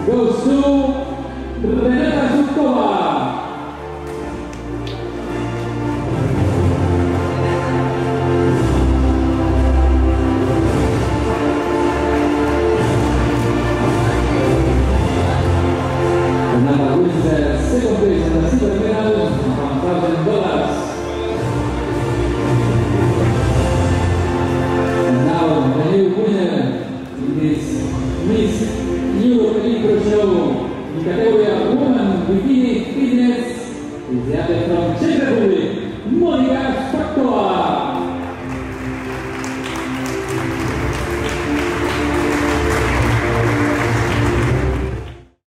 goes to Renata Zukova. Renata wins the second place in the silver medal, $1,000. And now the new winner in this Miss Europe Intro Show in category Woman Bikini Fitness is the athlete from Czech Republic, Monika